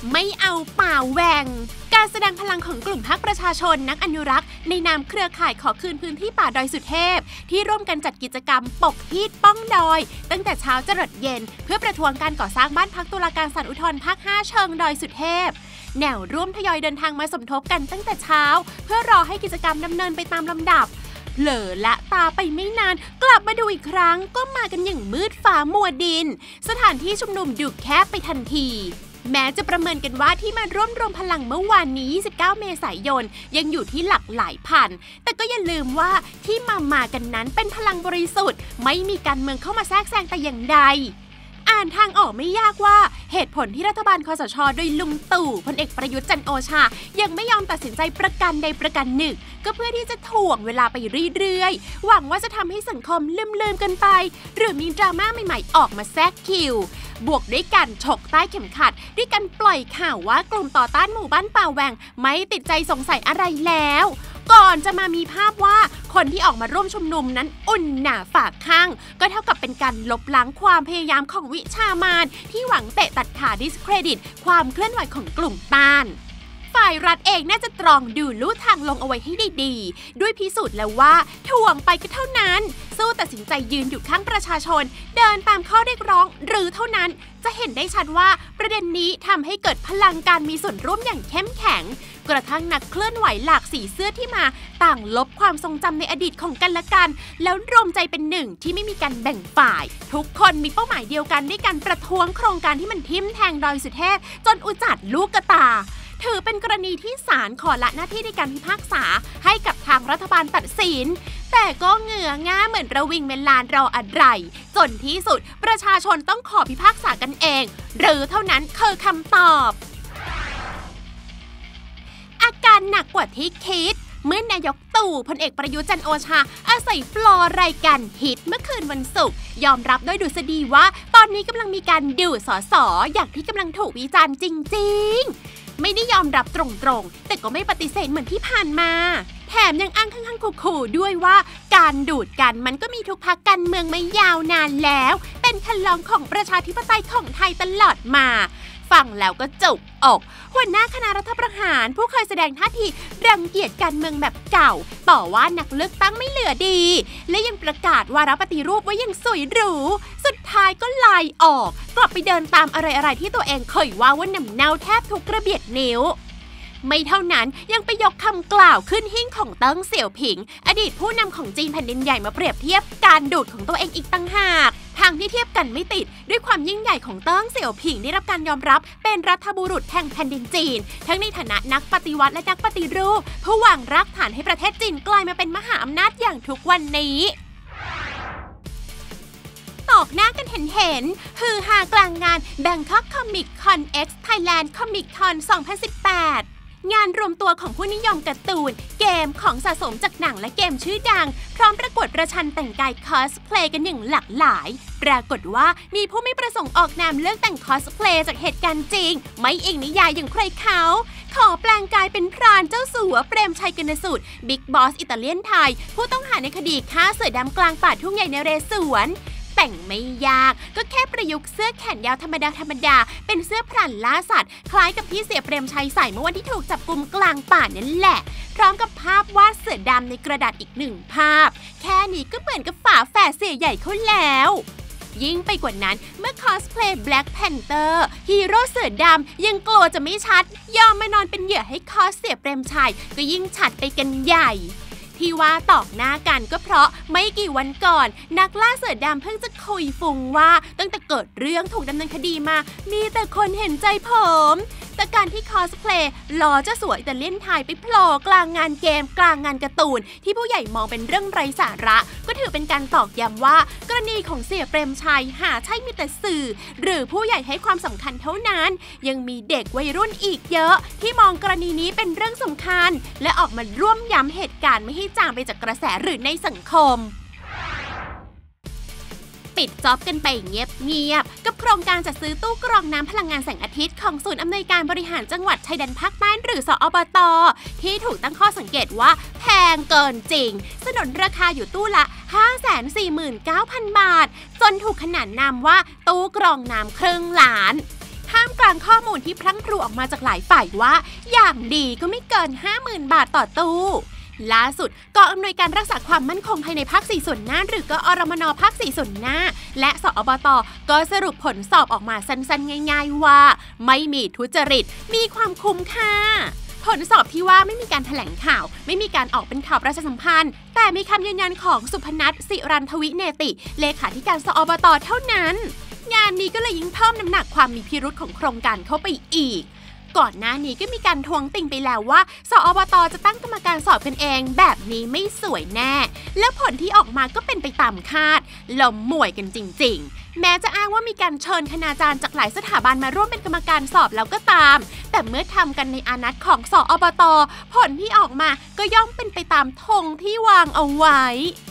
ไม่เอาป่าแหว่งการแสดงพลังของกลุ่มภาคประชาชนนักอนุรักษ์ในนามเครือข่ายขอคืนพื้นที่ป่าดอยสุเทพที่ร่วมกันจัดกิจกรรมปกฮีตป้องดอยตั้งแต่เช้าจรดเย็นเพื่อประท้วงการก่อสร้างบ้านพักตุลาการศาลอุทธรณ์ภาค 5 เชิงดอยสุเทพแนวร่วมทยอยเดินทางมาสมทบกันตั้งแต่เช้าเพื่อรอให้กิจกรรมดำเนินไปตามลำดับเผลอละตาไปไม่นานกลับมาดูอีกครั้งก็มากันอย่างมืดฟ้ามัวดินสถานที่ชุมนุมดูแคบไปทันทีแม้จะประเมินกันว่าที่มาร่วมรวมพลังเมื่อวานนี้29 เมษายนยังอยู่ที่หลักหลายพันแต่ก็อย่าลืมว่าที่มากันนั้นเป็นพลังบริสุทธิ์ไม่มีการเมืองเข้ามาแทรกแซงแต่อย่างใดอ่านทางออกไม่ยากว่าเหตุผลที่รัฐบาลคสช.โดยลุงตู่พลเอกประยุทธ์จันทร์โอชายังไม่ยอมตัดสินใจประกันใดประกันหนึ่งก็เพื่อที่จะถ่วงเวลาไปเรื่อยๆหวังว่าจะทำให้สังคมลืมกันไปหรือมีดราม่าใหม่ๆออกมาแทรกคิวบวกด้วยการฉกใต้เข็มขัดด้วยการปล่อยข่าวว่ากลุ่มต่อต้านหมู่บ้านป่าแหว่งไม่ติดใจสงสัยอะไรแล้วก่อนจะมามีภาพว่าคนที่ออกมาร่วมชุมนุมนั้นอุ่นหนาฝากข้างก็เท่ากับเป็นการลบล้างความพยายามของวิชามารที่หวังเตะตัดขาดิสเครดิตความเคลื่อนไหวของกลุ่มต้านฝ่ายรัฐเองน่าจะตรองดูลู่ทางลงเอาไว้ให้ดีๆด้วยพิสูจน์แล้วว่าถ่วงไปก็เท่านั้นสู้ตัดสินใจยืนอยู่ข้างประชาชนเดินตามข้อเรียกร้องหรือเท่านั้นจะเห็นได้ชัดว่าประเด็นนี้ทำให้เกิดพลังการมีส่วนร่วมอย่างเข้มแข็งกระทั่งนักเคลื่อนไหวหลากสีเสื้อที่มาต่างลบความทรงจำในอดีตของกันและกันแล้วรวมใจเป็นหนึ่งที่ไม่มีการแบ่งฝ่ายทุกคนมีเป้าหมายเดียวกันด้วยการประท้วงโครงการที่มันทิ่มแทงดอยสุเทพจนอุจจาระลูกกระตาถือเป็นกรณีที่ศาลขอละหน้าที่ในการพิพากษาให้กับทางรัฐบาลตัดสินแต่ก็เหงื่อง่าเหมือนระวิงเมลานรออะไรจนที่สุดประชาชนต้องขอพิพากษากันเองหรือเท่านั้นคือคำตอบอาการหนักกว่าที่คิดเมื่อนายกตู่พลเอกประยุทธ์จันทร์โอชาอาศัยฟลอร์รายการฮิตเมื่อคืนวันศุกร์ยอมรับด้วยดุษฎีว่าตอนนี้กำลังมีการดูสสอย่างที่กำลังถูกวิจารณ์จริงๆไม่ได้ยอมรับตรงๆแต่ก็ไม่ปฏิเสธเหมือนที่ผ่านมาแถมยังอ้างข้างๆขู่ๆด้วยว่าการดูดกันมันก็มีทุกพรรคการเมืองมายาวนานแล้วเป็นคันลองของประชาธิปไตยของไทยตลอดมาฟังแล้วก็จุกอกหัวหน้าคณะรัฐประหารผู้เคยแสดงท่าทีรังเกียจการเมืองแบบเก่าต่อว่านักเลือกตั้งไม่เหลือดีและยังประกาศวาระปฏิรูปไว้อย่างสวยหรูสุดท้ายก็ลายออกกลับไปเดินตามอะไรๆที่ตัวเองเคยว่าหนำเนาแทบทุกกระเบียดนิ้วไม่เท่านั้นยังไปยกคำกล่าวขึ้นหิ้งของเติ้งเสี่ยวผิงอดีตผู้นำของจีนแผ่นดินใหญ่มาเปรียบเทียบการดูดของตัวเองอีกต่างหากทางที่เทียบกันไม่ติดด้วยความยิ่งใหญ่ของเติ้งเสี่ยวผิงได้รับการยอมรับเป็นรัฐบุรุษแห่งแผ่นดินจีนทั้งในฐานะนักปฏิวัติและนักปฏิรูปผู้วางรากฐานให้ประเทศจีนกลายมาเป็นมหาอำนาจอย่างทุกวันนี้ตอกหน้ากันเห็นฮือฮากลางงาน Bangkok Comic Con X Thailand Comic Con 2018 งานรวมตัวของผู้นิยมการ์ตูนเกมของสะสมจากหนังและเกมชื่อดังพร้อมประกวดประชันแต่งกายคอสเพลย์กันอย่างหลากหลายปรากฏว่ามีผู้ไม่ประสงค์ออกนามเลือกแต่งคอสเพลย์จากเหตุการณ์จริงไม่อิงนิยายอย่างใครเขาขอแปลงกายเป็นพรานเจ้าสัวเปรมชัยกนสูตรบิ๊กบอสอิตาเลียนไทยผู้ต้องหาในคดีฆ่าเสือดำกลางป่าทุ่งใหญ่นเรศวรแต่งไม่ยากก็แค่ประยุกต์เสื้อแขนยาวธรรมดาเป็นเสื้อพรานล่าสัตว์คล้ายกับที่เสียเปรมชัยใส่เมื่อวันที่ถูกจับกุมกลางป่านั่นแหละพร้อมกับภาพวาดเสือดำในกระดาษอีกหนึ่งภาพแค่นี้ก็เหมือนกับฝาแฝดเสียใหญ่เขาแล้วยิ่งไปกว่านั้นเมื่อคอสเพลย์ Black Panther ฮีโร่เสือดำยังกลัวจะไม่ชัดยอมมานอนเป็นเหยื่อให้คอสเสียเปรมชัยก็ยิ่งชัดไปกันใหญ่ที่ว่าตอกหน้ากันก็เพราะไม่กี่วันก่อนนักล่าเสือดำเพิ่งจะคุยฟุ้งว่าตั้งแต่เกิดเรื่องถูกดำเนินคดีมามีแต่คนเห็นใจผมแต่การที่คอสเพลย์ล้อเจ้าสัวอิตาเลียนไทยไปโผล่กลางงานเกมกลางงานการ์ตูนที่ผู้ใหญ่มองเป็นเรื่องไร้สาระก็ถือเป็นการตอกย้ำว่ากรณีของเสียเปรมชัยหาใช่มีแต่สื่อหรือผู้ใหญ่ให้ความสำคัญเท่านั้นยังมีเด็กวัยรุ่นอีกเยอะที่มองกรณีนี้เป็นเรื่องสำคัญและออกมาร่วมย้ำเหตุการณ์ไม่ให้จางไปจากกระแสหรือในสังคมปิดจ็อบกันไปเงียบๆกับโครงการจัดซื้อตู้กรองน้ำพลังงานแสงอาทิตย์ของศูนย์อำนวยการบริหารจังหวัดชายแดนภาคใต้หรือสอบต.ที่ถูกตั้งข้อสังเกตว่าแพงเกินจริงสนนราคาอยู่ตู้ละ 549,000 บาทจนถูกขนานนามว่าตู้กรองน้ำครึ่งล้านท่ามกลางข้อมูลที่พรั่งพรูออกมาจากหลายฝ่ายว่าอย่างดีก็ไม่เกิน 50,000 บาทต่อตู้ล่าสุดกองอำนวยการรักษาความมั่นคงภายในภาค4ส่วนหน้าหรือกอรมนภาค4ส่วนหน้าและสอบต.ก็สรุปผลสอบออกมาสั้นๆง่ายๆว่าไม่มีทุจริตมีความคุ้มค่าผลสอบที่ว่าไม่มีการแถลงข่าวไม่มีการออกเป็นข่าวประชาสัมพันธ์แต่มีคำยืนยันของสุพนัท สิรันทวิเนติเลขาธิการสอบต.เท่านั้นงานนี้ก็เลยยิ่งเพิ่มน้ำหนักความมีพิรุธของโครงการเข้าไปอีกก่อนหน้านี้ก็มีการทวงติ่งไปแล้วว่าสอบต.จะตั้งกรรมการสอบกันเองแบบนี้ไม่สวยแน่แล้วผลที่ออกมาก็เป็นไปตามคาดล้มมวยกันจริงๆแม้จะอ้างว่ามีการเชิญคณาจารย์จากหลายสถาบันมาร่วมเป็นกรรมการสอบแล้วก็ตามแต่เมื่อทำกันในอานัตของสอบต.ผลที่ออกมาก็ย่อมเป็นไปตามธงที่วางเอาไว้